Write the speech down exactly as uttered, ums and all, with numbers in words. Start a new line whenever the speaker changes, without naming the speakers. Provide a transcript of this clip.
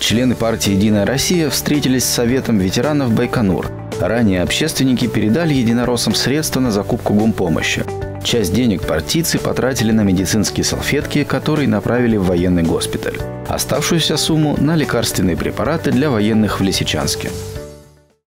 Члены партии «Единая Россия» встретились с Советом ветеранов Байконур. Ранее общественники передали единороссам средства на закупку гумпомощи. Часть денег партийцы потратили на медицинские салфетки, которые направили в военный госпиталь. Оставшуюся сумму – на лекарственные препараты для военных в Лисичанске.